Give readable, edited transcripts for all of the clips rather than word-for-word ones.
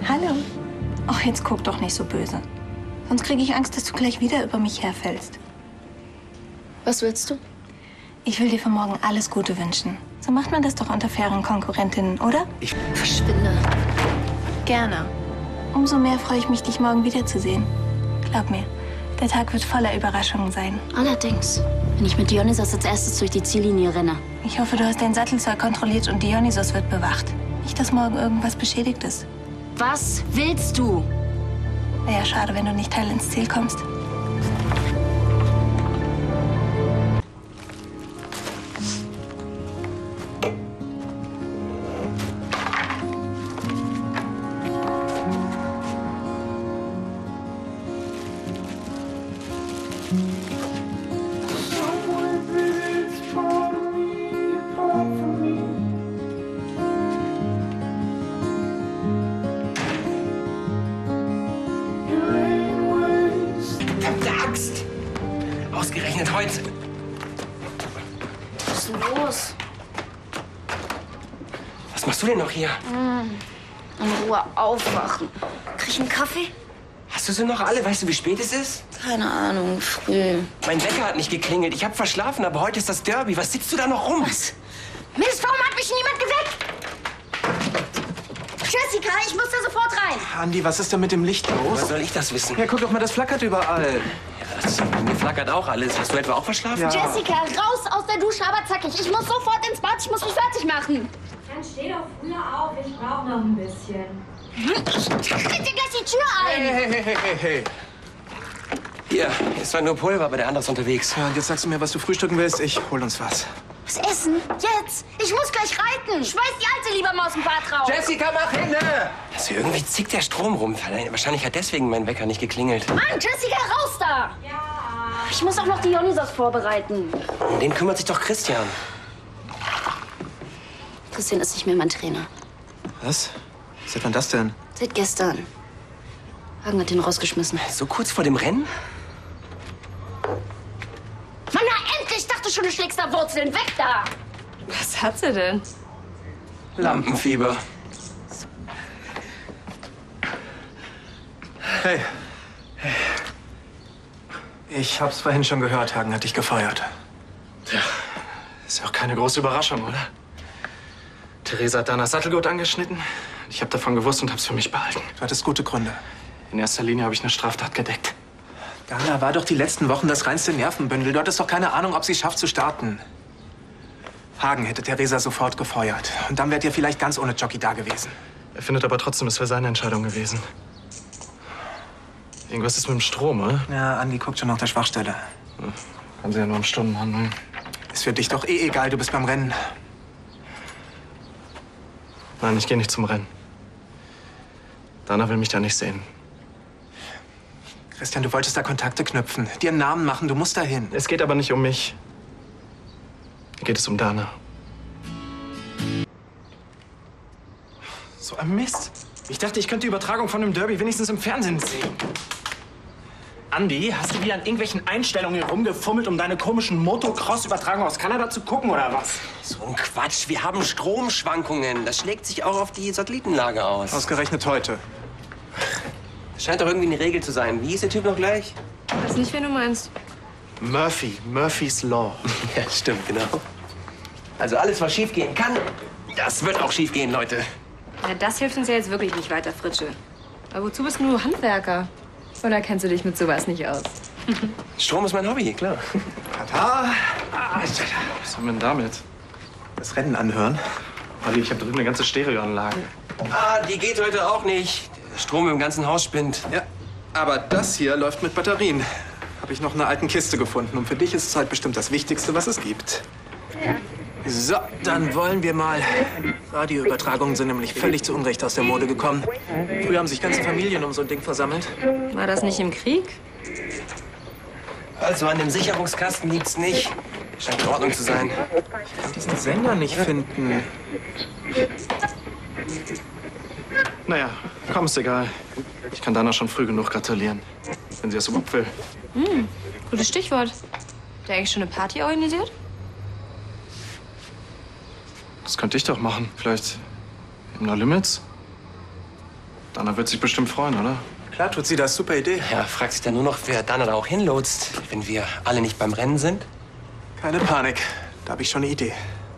Hallo. Ach, jetzt guck doch nicht so böse. Sonst kriege ich Angst, dass du gleich wieder über mich herfällst. Was willst du? Ich will dir für morgen alles Gute wünschen. So macht man das doch unter fairen Konkurrentinnen, oder? Verschwinde. Gerne. Umso mehr freue ich mich, dich morgen wiederzusehen. Glaub mir, der Tag wird voller Überraschungen sein. Allerdings, wenn ich mit Dionysos als erstes durch die Ziellinie renne. Ich hoffe, du hast dein Sattelzoll kontrolliert und Dionysos wird bewacht. Nicht, dass morgen irgendwas beschädigt ist. Was willst du? Wäre ja schade, wenn du nicht heil ins Ziel kommst. Ausgerechnet heute. Was ist denn los? Was machst du denn noch hier? In Ruhe aufwachen. Krieg ich einen Kaffee? Hast du sie noch alle? Weißt du, wie spät es ist? Keine Ahnung, früh. Mein Wecker hat nicht geklingelt. Ich habe verschlafen, aber heute ist das Derby. Was sitzt du da noch rum? Was? Mist, warum hat mich niemand geweckt? Jessica, ich muss da sofort rein. Andi, was ist denn mit dem Licht los? Was soll ich das wissen? Ja, guck doch mal, das flackert überall. Mir flackert auch alles. Hast du etwa auch verschlafen? Ja. Jessica, raus aus der Dusche, aber zackig. Ich muss sofort ins Bad, ich muss mich fertig machen. Dann steh doch früher auf, ich brauche noch ein bisschen. Ich tritt dir gleich die Tür ein. Hey. Hier, ist zwar nur Pulver, aber der andere ist unterwegs. Ja, und jetzt sagst du mir, was du frühstücken willst. Ich hol uns was. Was essen? Jetzt? Ich muss gleich reiten. Schmeiß die alte lieber mal aus dem Bad raus. Jessica, mach hin! Also irgendwie zickt der Strom rum. Wahrscheinlich hat deswegen mein Wecker nicht geklingelt. Mann, Jessica, raus da! Ja. Ich muss auch noch Dionysos vorbereiten. Um den kümmert sich doch Christian. Christian ist nicht mehr mein Trainer. Was? Seit wann das denn? Seit gestern. Hagen hat ihn rausgeschmissen. So kurz vor dem Rennen? Mann, na endlich! Ich dachte schon, du schlägst da Wurzeln. Weg da! Was hat sie denn? Lampenfieber. Hey. Ich hab's vorhin schon gehört, Hagen hat dich gefeuert. Tja, ist ja auch keine große Überraschung, oder? Theresa hat Danas Sattelgurt angeschnitten. Ich habe davon gewusst und hab's für mich behalten. Du hattest gute Gründe. In erster Linie habe ich eine Straftat gedeckt. Dana war doch die letzten Wochen das reinste Nervenbündel. Du hattest doch keine Ahnung, ob sie es schafft zu starten. Hagen hätte Theresa sofort gefeuert. Und dann wärt ihr vielleicht ganz ohne Jockey da gewesen. Er findet aber trotzdem, es wäre seine Entscheidung gewesen. Irgendwas ist mit dem Strom, oder? Ja, Andi guckt schon nach der Schwachstelle. Kann sie ja nur um Stunden handeln. Ist für dich doch eh egal, du bist beim Rennen. Nein, ich gehe nicht zum Rennen. Dana will mich da nicht sehen. Christian, du wolltest da Kontakte knüpfen, dir einen Namen machen, du musst dahin. Es geht aber nicht um mich. Hier geht es um Dana. So ein Mist. Ich dachte, ich könnte die Übertragung von dem Derby wenigstens im Fernsehen sehen. Andi, hast du wieder an irgendwelchen Einstellungen rumgefummelt, um deine komischen Motocross-Übertragungen aus Kanada zu gucken, oder was? So ein Quatsch. Wir haben Stromschwankungen. Das schlägt sich auch auf die Satellitenlage aus. Ausgerechnet heute. Das scheint doch irgendwie eine Regel zu sein. Wie hieß der Typ noch gleich? Weiß nicht, wen du meinst. Murphy's Law. Ja, stimmt, genau. Also alles, was schiefgehen kann, das wird auch schiefgehen, Leute. Ja, das hilft uns ja jetzt wirklich nicht weiter, Fritsche. Aber wozu bist du Handwerker? Oder kennst du dich mit sowas nicht aus? Strom ist mein Hobby, klar. Tata. Was haben wir denn damit? Das Rennen anhören. Olli, ich habe drüben eine ganze Stereoanlage. Die geht heute auch nicht. Der Strom im ganzen Haus spinnt. Ja, aber das hier läuft mit Batterien. Habe ich noch in einer alten Kiste gefunden. Und für dich ist es halt bestimmt das Wichtigste, was es gibt. Ja. So, dann wollen wir mal. Radioübertragungen sind nämlich völlig zu Unrecht aus der Mode gekommen. Früher haben sich ganze Familien um so ein Ding versammelt. War das nicht im Krieg? Also an dem Sicherungskasten liegt's nicht. Scheint in Ordnung zu sein. Ich kann diesen Sender nicht finden. Naja, komm, ist egal. Ich kann Dana schon früh genug gratulieren. Wenn sie es überhaupt will. Gutes Stichwort. Hat der eigentlich schon eine Party organisiert? Das könnte ich doch machen. Vielleicht im No Limits? Dana wird sich bestimmt freuen, oder? Klar tut sie das. Super Idee. Ja, fragt sich dann nur noch, wer Dana da auch hinlotst, wenn wir alle nicht beim Rennen sind. Keine Panik. Da habe ich schon eine Idee.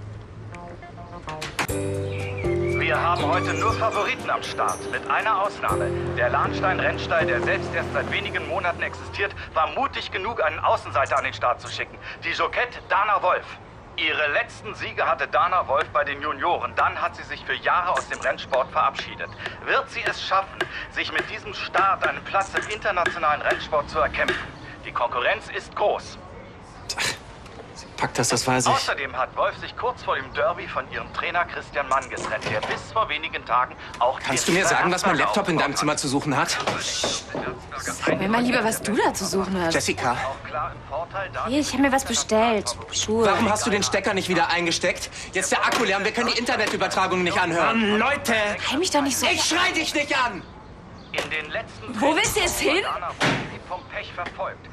Wir haben heute nur Favoriten am Start, mit einer Ausnahme. Der Lahnstein-Rennstall, der selbst erst seit wenigen Monaten existiert, war mutig genug, einen Außenseiter an den Start zu schicken. Die Jockette Dana Wolf. Ihre letzten Siege hatte Dana Wolf bei den Junioren. Dann hat sie sich für Jahre aus dem Rennsport verabschiedet. Wird sie es schaffen, sich mit diesem Start einen Platz im internationalen Rennsport zu erkämpfen? Die Konkurrenz ist groß. Packt das weiß ich. Außerdem hat Wolf sich kurz vor dem Derby von ihrem Trainer Christian Mann getrennt, der bis vor wenigen Tagen auch... Kannst du mir sagen, was mein Laptop in deinem Zimmer zu suchen hat? Sag mir mal lieber, was du da zu suchen hast. Jessica, Hier, ich habe mir was bestellt. Schuhe. warum hast du den Stecker nicht wieder eingesteckt? Jetzt der Akku leer und wir können die Internetübertragung nicht anhören. Mann, Leute! Heim mich doch nicht so. Ich schrei dich nicht an! In den letzten Wo willst du jetzt hin? Dana Wolf wird vom Pech verfolgt.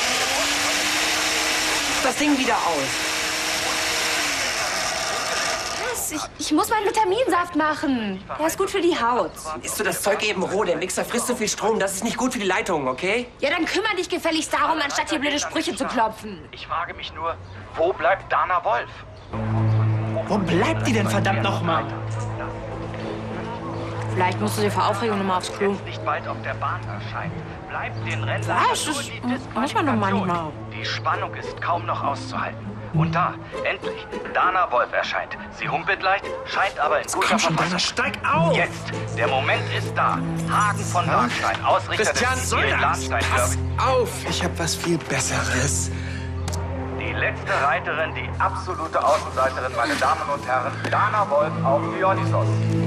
Das Ding wieder aus. Was? Ich muss meinen Vitaminsaft machen. Der ist gut für die Haut. Isst du das Zeug eben roh? Der Mixer frisst so viel Strom, das ist nicht gut für die Leitung, okay? Ja, dann kümmere dich gefälligst darum, anstatt hier blöde Sprüche zu klopfen. Ich frage mich nur, wo bleibt Dana Wolf? Wo bleibt die denn verdammt nochmal? Vielleicht musst du sie vor Aufregung nochmal aufs Klo. Jetzt nicht bald auf der Bahn erscheint, bleibt den Rennern Was? nur Das die muss man doch manchmal. Die Spannung ist kaum noch auszuhalten. Und da, endlich, Dana Wolf erscheint. Sie humpelt leicht, scheint aber in guter Komm schon, Verfassung. Dana, steig auf! Jetzt, der Moment ist da. Hagen von Lahnstein, Ausrichter Christian, des soll das? Lahnstein-Derbys. Auf! Ich habe was viel Besseres. Die letzte Reiterin, die absolute Außenseiterin, meine Damen und Herren, Dana Wolf auf Dionysos.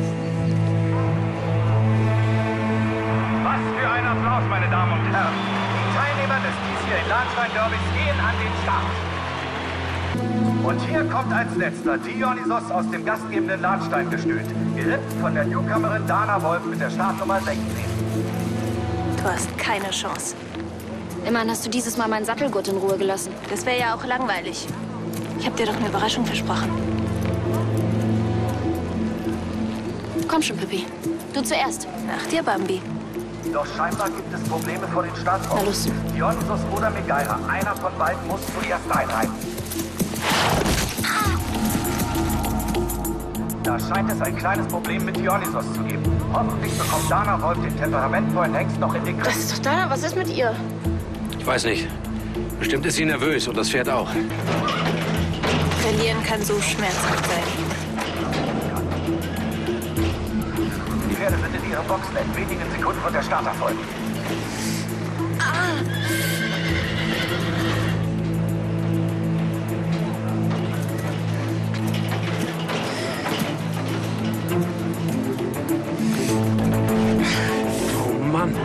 Was für ein Applaus, meine Damen und Herren. Die Teilnehmer des diesjährigen Lahnstein-Derbys gehen an den Start. Und hier kommt als letzter Dionysos aus dem gastgebenden Lahnstein-Gestüt, geritten von der Newcomerin Dana Wolf mit der Startnummer 16. Du hast keine Chance. Immerhin hast du dieses Mal meinen Sattelgurt in Ruhe gelassen. Das wäre ja auch langweilig. Ich habe dir doch eine Überraschung versprochen. Komm schon, Pippi. Du zuerst. Nach dir, Bambi. Doch scheinbar gibt es Probleme vor den Startboxen. Na los. Dionysos oder Megaira, einer von beiden muss zuerst einreiten. Da scheint es ein kleines Problem mit Dionysos zu geben. Hoffentlich bekommt Dana Wolf den temperamentvollen Hengst noch in den Griff. Das ist doch Dana. Was ist mit ihr? Ich weiß nicht. Bestimmt ist sie nervös und das Pferd auch. Verlieren kann so schmerzhaft sein. Die Pferde sind in ihren Boxen in wenigen Sekunden von der Start erfolgen. Oh Mann.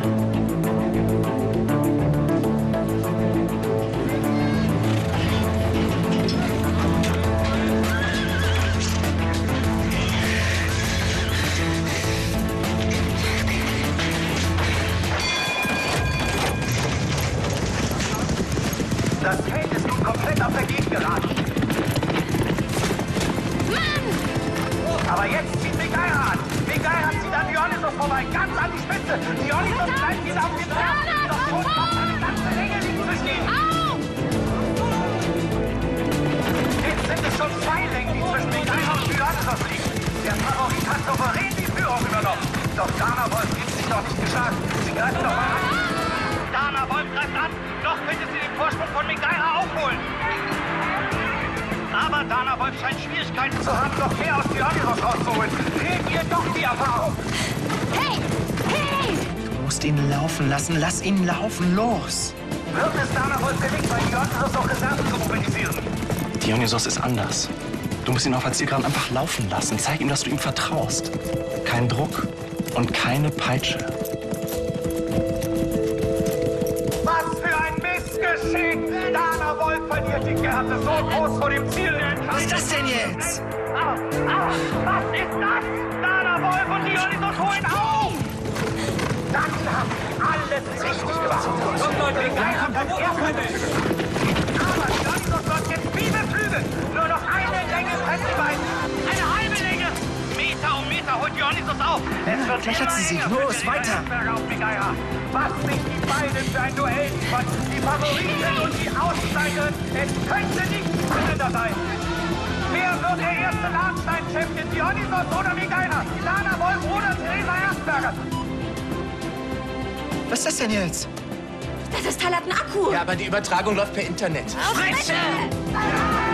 Das Feld ist nun komplett auf der Gegend geraten. Aber jetzt zieht Megaira an. Megaira zieht an Dionysos vorbei, ganz an die Spitze. Dionysos bleibt wieder auf dem Pferd. Doch schon noch eine ganze Länge liegt zwischen ihnen. Jetzt sind es schon 2 Längen, die zwischen Megaira und Dionysos liegen. Der Favorit hat souverän die Führung übernommen. Doch Dana Wolf gibt sich noch nicht geschlagen. Sie greift noch mal an. Dana Wolf greift an. Noch könnte sie den Vorsprung von Megaira aufholen. Aber Dana Wolf scheint Schwierigkeiten zu haben, noch mehr aus Dionysos rauszuholen. Fehlt ihr doch die Erfahrung. Hey! Hey! Du musst ihn laufen lassen. Lass ihn laufen. Los. Wird es Dana Wolf gelingen, bei Dionysos noch Reserven zu mobilisieren? Dionysos ist anders. Du musst ihn auf als Zielgeraden einfach laufen lassen. Zeig ihm, dass du ihm vertraust. Kein Druck und keine Peitsche. Was für ein Missgeschick! Dana Wolf verliert die Gerte so groß vor dem Ziel der Entscheidung. Was ist das denn jetzt? Was ist das? Dana Wolf und Dionysos holen auf! Das haben alles richtig gemacht. Und Megaira kann aber Dionysos läuft jetzt wie beflügelt. Nur noch eine Länge trennt die beiden. Eine halbe Länge. Meter um Meter holt Dionysos uns auf! Es wird Gleich hat sie sich. Los, weiter! Was sich die beiden für ein Duell liefern, die Favoriten und die Außenseiter, es könnte nicht spannender sein. Wer wird der erste Lahnstein-Champion? Dionysos oder Migaina? Lana Wolf oder Theresa Erzberger? Was ist das denn jetzt? Das Teil hat einen Akku. Ja, aber die Übertragung läuft per Internet. Fritsche!